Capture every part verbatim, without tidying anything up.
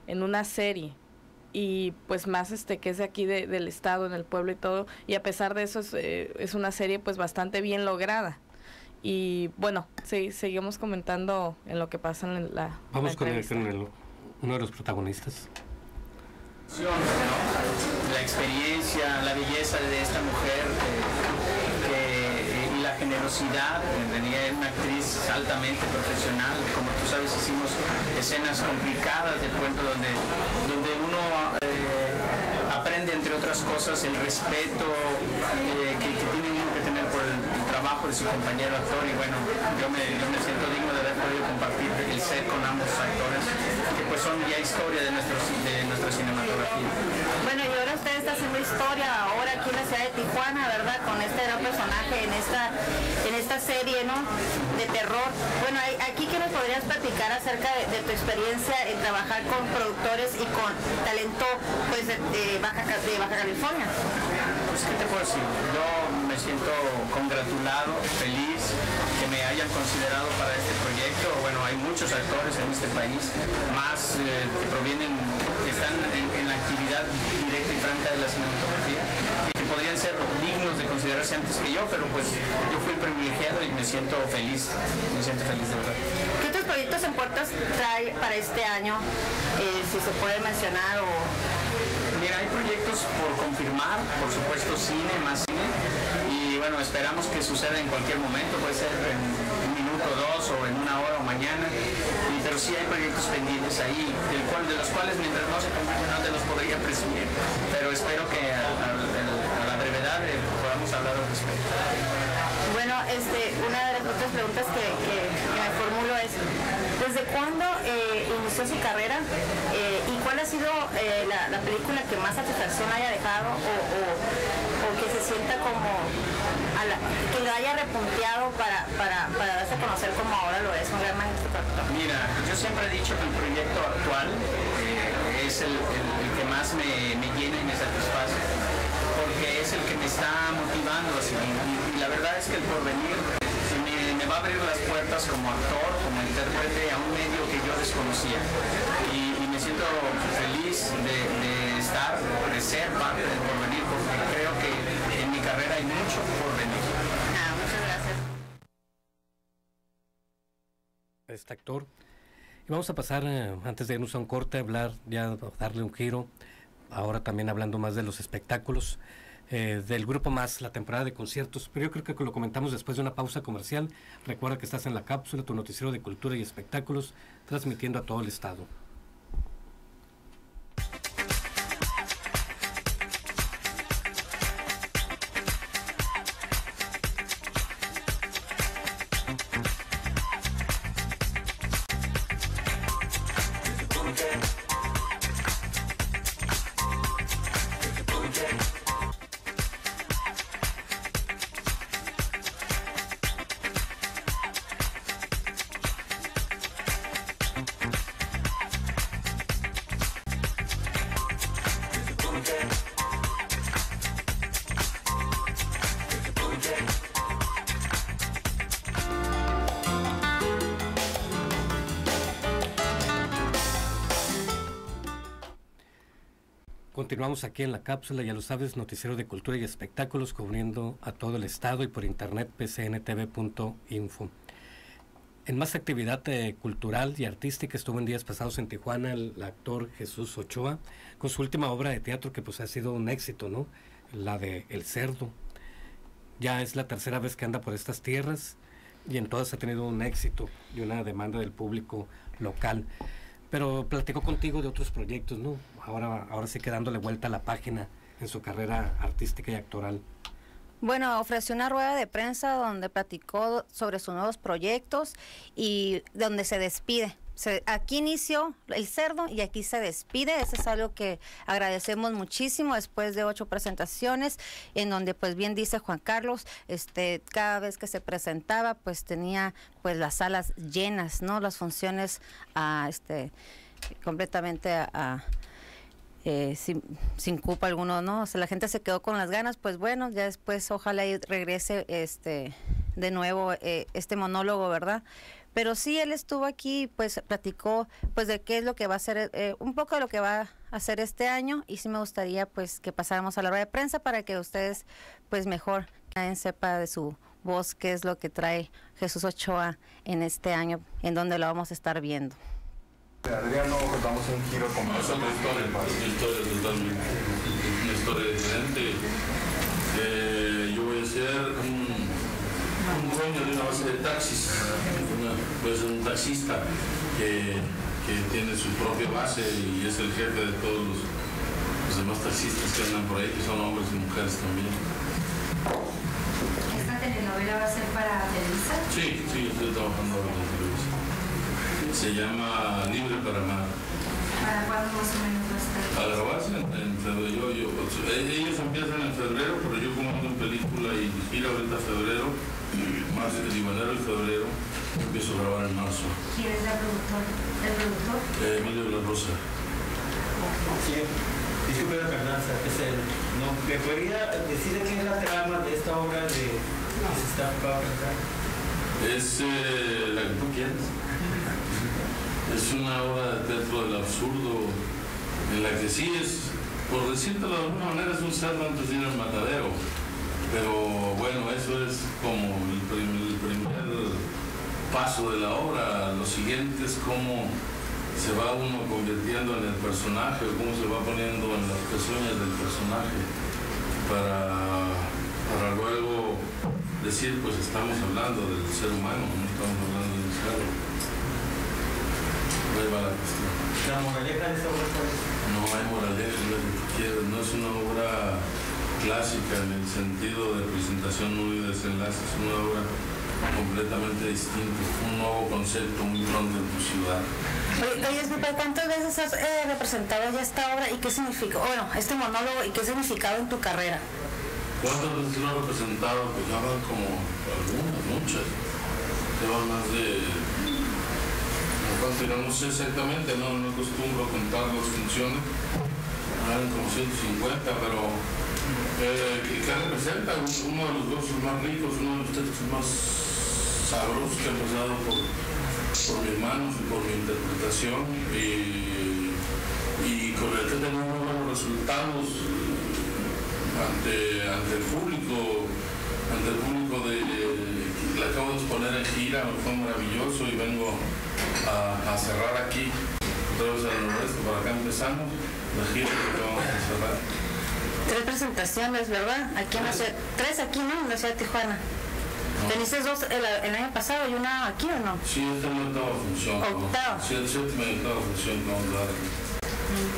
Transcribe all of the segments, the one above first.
en una serie, y pues más este que es de aquí de, del estado, en el pueblo y todo, y a pesar de eso es, eh, es una serie pues bastante bien lograda. Y bueno, sí, seguimos comentando en lo que pasa en la vamos la con, el, con el, uno de los protagonistas. La experiencia, la belleza de esta mujer eh, que, y la generosidad. En realidad es una actriz altamente profesional. Como tú sabes, hicimos escenas complicadas del cuento donde, donde uno eh, aprende, entre otras cosas, el respeto eh, que, que tiene uno que tener por el, el trabajo de su compañero actor. Y bueno, yo me, yo me siento digno de haber podido compartir el set con ambos actores, que pues son ya historia de, nuestros, de nuestra cinematografía. Bueno, y ahora usted está haciendo historia ahora aquí en la ciudad de Tijuana, ¿verdad? Con este gran personaje en esta, en esta serie, ¿no? De terror. Bueno, aquí ¿qué nos podrías platicar acerca de, de tu experiencia en trabajar con productores y con talento, pues, de, de, Baja, de Baja California? Pues, ¿qué te puedo decir? Yo me siento congratulado, feliz que me hayan considerado para este proyecto. Bueno, hay muchos actores en este país, más eh, que provienen, que están en, en la actividad directa y franca de la cinematografía, que podrían ser dignos de considerarse antes que yo, pero pues yo fui privilegiado y me siento feliz, me siento feliz de verdad. ¿Qué otros proyectos en puertas trae para este año? Eh, si se puede mencionar o... Mira, hay proyectos por confirmar, por supuesto cine, más cine, y bueno, esperamos que suceda en cualquier momento, puede ser en un minuto, dos, o en una hora o mañana, y, pero sí hay proyectos pendientes ahí, del cual, de los cuales mientras no se confirmen no te los podría presumir, pero espero que a, a, a la brevedad eh, podamos hablar al respecto. Bueno, este, una de las otras preguntas que, que, que me formulo es, ¿desde cuándo eh, inició su carrera eh, y cuál ha sido eh, la, la película que más satisfacción haya dejado o, o, o que se sienta como, a la, que lo haya repunteado para, para, para darse a conocer como ahora lo es, un gran magnífico actor? Mira, yo siempre he dicho que el proyecto actual eh, es el, el, el que más me, me llena y me satisface, porque es el que me está motivando a seguir. Y, y la verdad es que el porvenir me, me va a abrir las puertas como actor, como intérprete a un medio que yo desconocía. Y, y me siento feliz de, de estar, de ser parte del porvenir, porque creo que en mi carrera hay mucho porvenir. Ah, muchas gracias. Este actor. Y vamos a pasar, eh, antes de irnos a un corte, a hablar, ya darle un giro, ahora también hablando más de los espectáculos, eh, del Grupo Más, la temporada de conciertos, pero yo creo que lo comentamos después de una pausa comercial. Recuerda que estás en La Cápsula, tu noticiero de cultura y espectáculos, transmitiendo a todo el estado. Continuamos aquí en La Cápsula, ya lo sabes, noticiero de cultura y espectáculos cubriendo a todo el estado y por internet p c n t v punto info. En más actividad eh, cultural y artística estuvo en días pasados en Tijuana el, el actor Jesús Ochoa con su última obra de teatro que pues ha sido un éxito, ¿no? La de El Cerdo. Ya es la tercera vez que anda por estas tierras y en todas ha tenido un éxito y una demanda del público local. Pero platicó contigo de otros proyectos, ¿no? Ahora, ahora sí que dándole vuelta a la página en su carrera artística y actoral. Bueno, ofreció una rueda de prensa donde platicó sobre sus nuevos proyectos y donde se despide. Se, aquí inició El Cerdo y aquí se despide. Eso es algo que agradecemos muchísimo después de ocho presentaciones, en donde pues bien dice Juan Carlos, este cada vez que se presentaba pues tenía pues las salas llenas, ¿no? Las funciones a este completamente a, a Eh, sin, sin culpa alguno, ¿no? O sea, la gente se quedó con las ganas, pues bueno, ya después ojalá y regrese este de nuevo eh, este monólogo, ¿verdad? Pero sí, él estuvo aquí, pues platicó pues de qué es lo que va a hacer, eh, un poco de lo que va a hacer este año, y sí me gustaría pues que pasáramos a la rueda de prensa para que ustedes pues mejor nadie sepa de su voz qué es lo que trae Jesús Ochoa en este año, en donde lo vamos a estar viendo. Adriano, pues damos un giro con es otra historia, una historia totalmente, una historia diferente. Eh, yo voy a ser un, un dueño de una base de taxis, una, voy a ser un taxista que, que tiene su propia base y es el jefe de todos los, los demás taxistas que andan por ahí, que son hombres y mujeres también. ¿Esta telenovela va a ser para Televisa? Sí, sí, estoy trabajando ahora en Televisa. Se llama Libre para Amar. ¿Para cuándo más o menos va a estar? A grabarse en, en febrero. Yo, yo, ellos empiezan en febrero, pero yo como ando en película y gira ahorita febrero, marzo, digo, enero y febrero, empiezo a grabar en marzo. ¿Quién es la productor? ¿El productor? Eh, Emilio La Rosa. Sí. Disculpe la tardanza, es el, no, ¿me podría decir de qué es la trama de esta obra de que se está va a presentar? Es eh, la que tú quieres. Es una obra de teatro del absurdo en la que sí es, por decírtelo de alguna manera, es un cerdo antes de ir al matadero. Pero bueno, eso es como el, prim el primer paso de la obra. Lo siguiente es cómo se va uno convirtiendo en el personaje, o cómo se va poniendo en las pezuñas del personaje para, para luego decir, pues estamos hablando del ser humano, no estamos hablando del cerdo. Ahí va la cuestión. ¿La moraleja de esta obra cuál es? No hay moraleja, lo que tú quieras. No es una obra clásica en el sentido de presentación, nudo y desenlace. Es una obra completamente distinta, un nuevo concepto, muy pronto en tu ciudad. Oye, disculpa, ¿cuántas veces has eh, representado ya esta obra y qué significó, bueno, este monólogo y qué significado en tu carrera? ¿Cuántas veces lo he representado? Pues ya van como algunas, muchas. Llevan más de... No sé exactamente, no, no acostumbro a contar las funciones, eran como ciento cincuenta, pero eh, ¿qué representa? Uno de los gozos más ricos, uno de los textos más sabrosos que han pasado por, por mis manos y por mi interpretación, y, y con el que tengo muy buenos resultados ante, ante el público, ante el público de, que le acabo de exponer en gira, fue maravilloso, y vengo A, a cerrar aquí, otra vez al noroeste, por acá empezamos la gira que vamos a cerrar. Tres presentaciones, ¿verdad? Aquí en la ciudad, tres aquí, ¿no? En la ciudad de Tijuana. No. ¿Teniste dos el, el año pasado y una aquí o no? Sí, esta es la octava función. ¿Octava? Sí, esta es la octava función que vamos a dar aquí. Mm.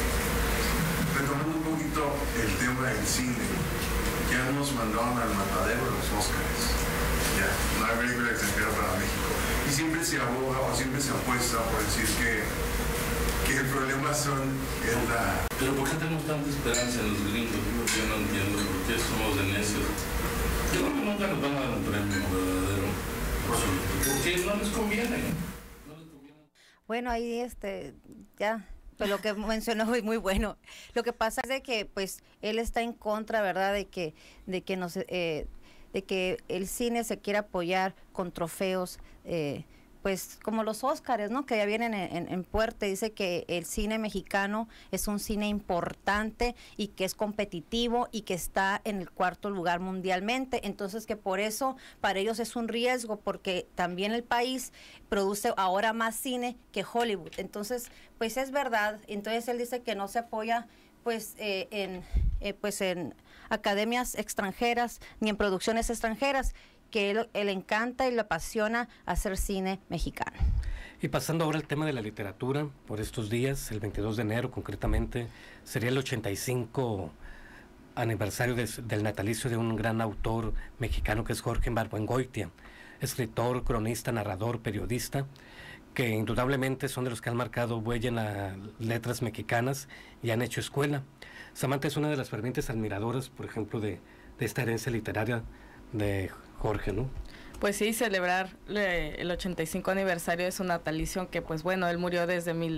Retomando un poquito el tema del cine, ya nos mandaron al matadero de los Óscares. Ya, una película extranjera para México. Y siempre se aboga o siempre se apuesta por decir que, que el problema son es la... Pero ¿por qué tenemos tanta esperanza en los gringos? Yo no entiendo por qué somos de necios. Yo creo que nunca nos van a dar un premio verdadero. Porque no les conviene. No les conviene. Bueno, ahí este, ya... Pues lo que mencionó hoy muy bueno. Lo que pasa es de que pues él está en contra, ¿verdad? De que, de que nos... Eh, de que el cine se quiera apoyar con trofeos, eh, pues como los Óscares, ¿no? Que ya vienen en, en, en puerta. Dice que el cine mexicano es un cine importante y que es competitivo y que está en el cuarto lugar mundialmente. Entonces que por eso para ellos es un riesgo, porque también el país produce ahora más cine que Hollywood. Entonces, pues es verdad. Entonces él dice que no se apoya pues eh, en eh, pues en academias extranjeras ni en producciones extranjeras, que él, él encanta y le apasiona hacer cine mexicano. Y pasando ahora al tema de la literatura, por estos días, el veintidós de enero concretamente, sería el ochenta y cinco aniversario de, del natalicio de un gran autor mexicano que es Jorge Ibargüengoitia, escritor, cronista, narrador, periodista, que indudablemente son de los que han marcado huella en las letras mexicanas y han hecho escuela. Samantha es una de las fervientes admiradoras, por ejemplo, de, de esta herencia literaria de Jorge, ¿no? Pues sí, celebrar eh, el ochenta y cinco aniversario de su natalicio, que pues bueno, él murió desde mil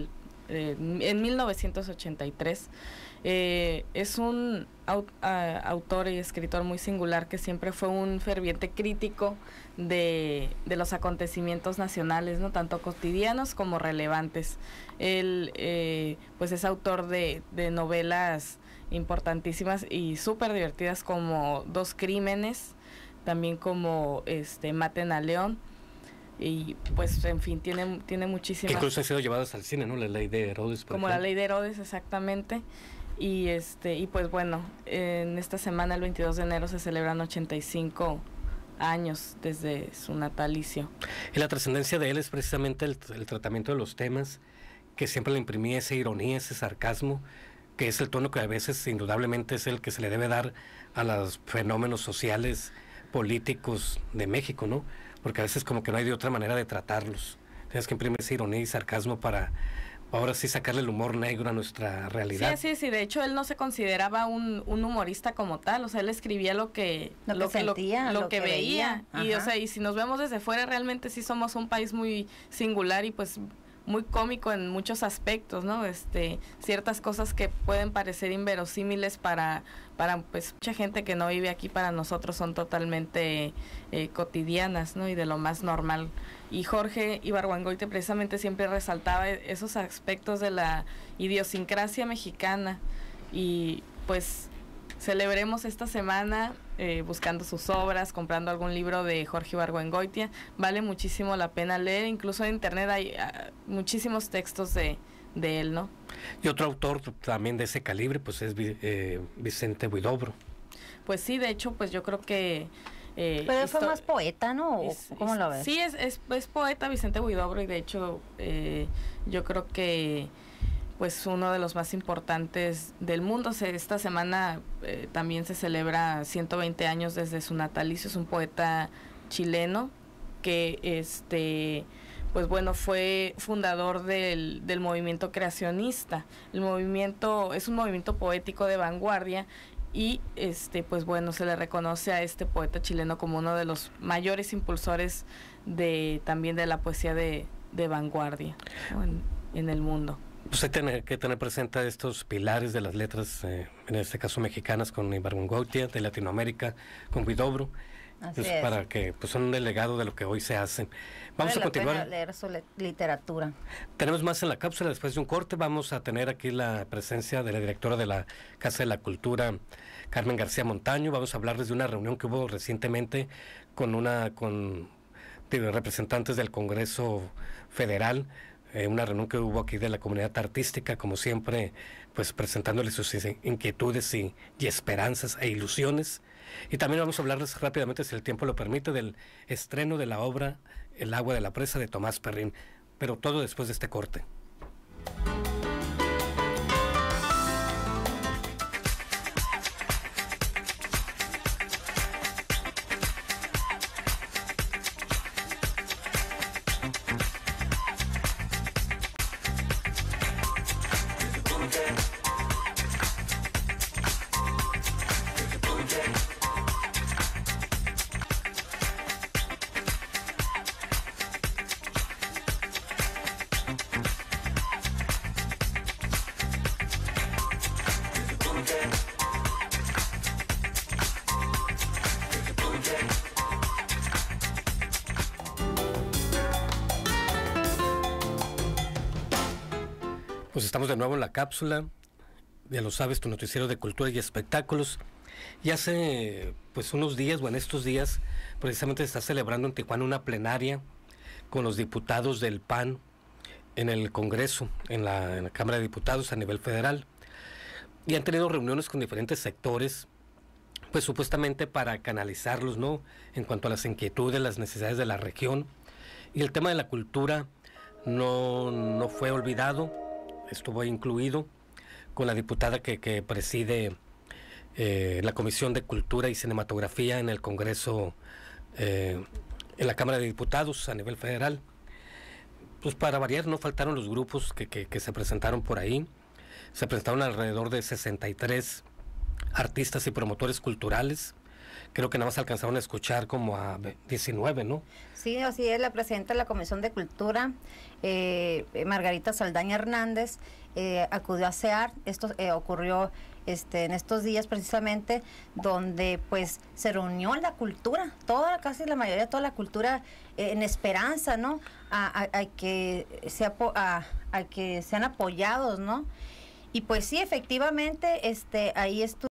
eh, en mil novecientos ochenta y tres. Eh, es un au, a, autor y escritor muy singular que siempre fue un ferviente crítico de, de los acontecimientos nacionales, ¿no? Tanto cotidianos como relevantes. Él eh, pues es autor de, de novelas importantísimas y súper divertidas como Dos Crímenes, también como este Maten a León, y pues en fin tiene tiene muchísimas, que incluso han sido llevadas al cine, ¿no? La Ley de Herodes, por como ejemplo. La Ley de Herodes, exactamente. Y este y pues bueno, en esta semana, el veintidós de enero, se celebran ochenta y cinco años desde su natalicio. Y la trascendencia de él es precisamente el, el tratamiento de los temas, que siempre le imprimía esa ironía, ese sarcasmo, que es el tono que a veces indudablemente es el que se le debe dar a los fenómenos sociales, políticos de México, ¿no? Porque a veces como que no hay de otra manera de tratarlos. Tienes que imprimir esa ironía y sarcasmo para ahora sí sacarle el humor negro a nuestra realidad. Sí, sí, sí. De hecho, él no se consideraba un, un humorista como tal. O sea, él escribía lo que, lo lo que que, sentía, lo, lo que, que veía. veía. Y, Ajá. o sea, y si nos vemos desde fuera, realmente sí somos un país muy singular y pues muy cómico en muchos aspectos, ¿no? Este, ciertas cosas que pueden parecer inverosímiles para, para pues mucha gente que no vive aquí, para nosotros son totalmente eh, cotidianas, ¿no? Y de lo más normal. Y Jorge Ibargüengoitia precisamente siempre resaltaba esos aspectos de la idiosincrasia mexicana, y pues celebremos esta semana eh, buscando sus obras, comprando algún libro de Jorge Ibargüengoitia. Vale muchísimo la pena leer, incluso en internet hay uh, muchísimos textos de, de él, ¿no? Y otro autor también de ese calibre pues es eh, Vicente Huidobro. Pues sí, de hecho, pues yo creo que... Eh, Pero él fue más poeta, ¿no? Es, ¿Cómo es, lo ves? Sí, es, es, es poeta Vicente Huidobro, y de hecho eh, yo creo que pues uno de los más importantes del mundo. Se, esta semana eh, también se celebra ciento veinte años desde su natalicio. Es un poeta chileno que este pues bueno fue fundador del, del movimiento creacionista. El movimiento es un movimiento poético de vanguardia, y este pues bueno se le reconoce a este poeta chileno como uno de los mayores impulsores de también de la poesía de, de vanguardia, ¿no? en, en el mundo. Pues hay tener, que tener presente estos pilares de las letras, eh, en este caso mexicanas, con Ibargüengoitia, de Latinoamérica con Huidobro, pues, para que pues son un delegado de lo que hoy se hace. Vamos vale a continuar. La pena leer su literatura. Tenemos más en la cápsula. Después de un corte vamos a tener aquí la presencia de la directora de la Casa de la Cultura, Carmen García Montaño. Vamos a hablarles de una reunión que hubo recientemente con una con de representantes del Congreso Federal. Eh, una reunión que hubo aquí de la comunidad artística, como siempre, pues presentándoles sus inquietudes y, y esperanzas e ilusiones. Y también vamos a hablarles rápidamente, si el tiempo lo permite, del estreno de la obra El agua de la presa de Tomás Perrín, pero todo después de este corte. Pues estamos de nuevo en la cápsula, ya lo sabes, tu noticiero de cultura y espectáculos. Y hace pues unos días, o en estos días, precisamente se está celebrando en Tijuana una plenaria con los diputados del P A N en el Congreso, en la, en la Cámara de Diputados a nivel federal. Y han tenido reuniones con diferentes sectores, pues supuestamente para canalizarlos, ¿no?, en cuanto a las inquietudes, las necesidades de la región. Y el tema de la cultura no, no fue olvidado, estuvo incluido con la diputada que, que preside eh, la Comisión de Cultura y Cinematografía en el Congreso, eh, en la Cámara de Diputados a nivel federal. Pues para variar, no faltaron los grupos que, que, que se presentaron por ahí. Se presentaron alrededor de sesenta y tres artistas y promotores culturales, creo que nada más alcanzaron a escuchar como a diecinueve, ¿no? Sí, así es, la presidenta de la Comisión de Cultura, eh, Margarita Saldaña Hernández, eh, acudió a CEAR. Esto eh, ocurrió este, en estos días precisamente, donde pues se reunió la cultura, toda, casi la mayoría, toda la cultura eh, en esperanza, ¿no? A, a, a que se a, a que sean apoyados, ¿no? Y pues sí, efectivamente, este, ahí estuvo